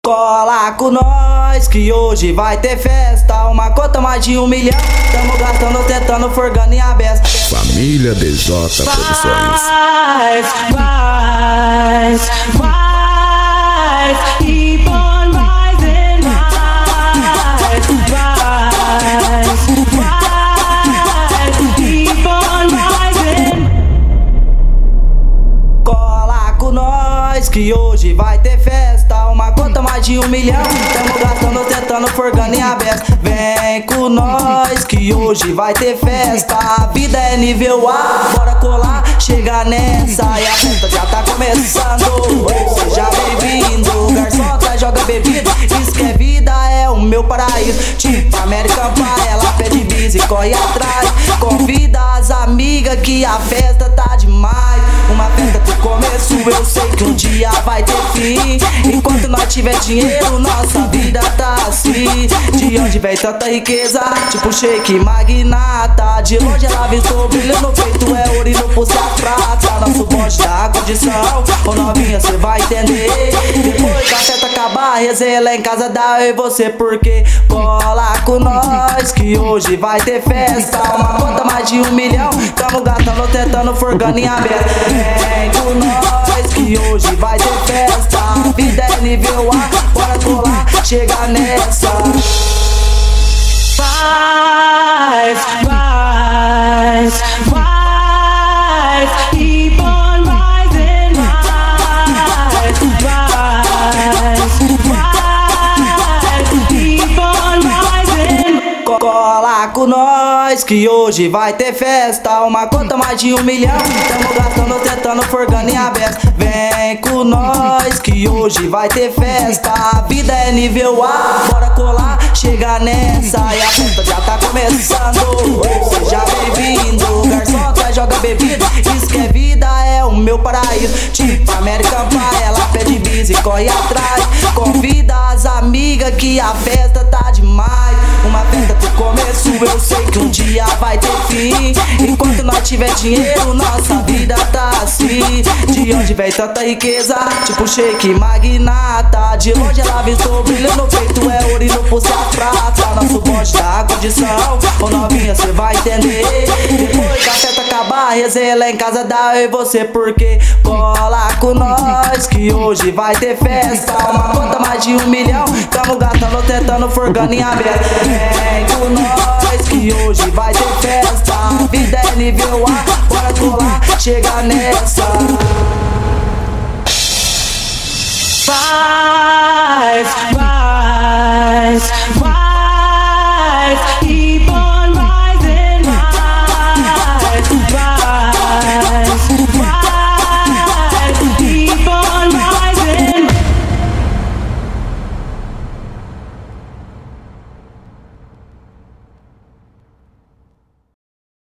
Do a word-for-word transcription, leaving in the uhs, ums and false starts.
Cola com nós que hoje vai ter festa. Uma conta mais de um milhão. Tamo gastando, tentando, forgando em abesta. Família D J Produções. Vai, vai, vai, keep on rising, vai, vai, vai, keep on rising. Cola com nós que hoje vai ter festa. Uma conta mais de um milhão. Tamo gastando, tentando, forgando em abesta. Vem com nós que hoje vai ter festa. A vida é nível A, bora colar, chega nessa. E a festa já tá começando. Seja bem-vindo, garçom traz, joga bebida. Isso que é vida, é o meu paraíso. Tipo American Pie, ela pede bis e corre atrás. Convida as amigas que a festa tá demais. Uma festa do começo, eu sei que um dia vai ter fim. Enquanto nós tiver dinheiro, nossa vida tá assim. De onde vem tanta riqueza, tipo shake magnata. De longe ela vistou brilho no peito, é ouro e no pulso a prata. Nosso bonde dá condição, ô novinha cê vai entender. Depois da festa acabar, resenha lá em casa dá eu e você. Porque cola com nós que hoje vai ter festa. Uma conta mais de um milhão, tamo gastando, tentando, forgando em aberto. Vem com nós que hoje vai ter festa. A vida é nível A, bora colar, chega nessa. Vai, vai, vai, keep on rising, vai, vai, vai, keep on rising. Cola com nós que hoje vai ter festa. Uma conta mais de um milhão. Tamo gastando, tentando, forgando em aberto. Vem com nós que hoje vai ter festa. A vida é nível A, bora colar, chega nessa. E a festa já tá começando. Seja bem-vindo, garçom traz, joga bebida. Isso que é vida, é o meu paraíso. Tipo American Pie, ela pede bis e corre atrás. Convida as amigas que a festa tá demais. Uma festa do começo, eu sei que um dia vai ter fim. Enquanto nós tiver dinheiro, nossa vida tá assim. De onde vem tanta riqueza, tipo shake magnata. De longe ela vistou brilho no peito, é ouro e no pulso a prata. Nosso bonde dá condição, ô novinha cê vai entender. Depois da festa acabar, resenha lá em casa dá eu e você. Porque cola com nós que hoje vai ter festa. Uma conta mais de um milhão, tamo gastando, tentando, forgando em aberto. Vem com nós que hoje vai ter festa. A vida é nível A, bora colar, chega nessa. Vai.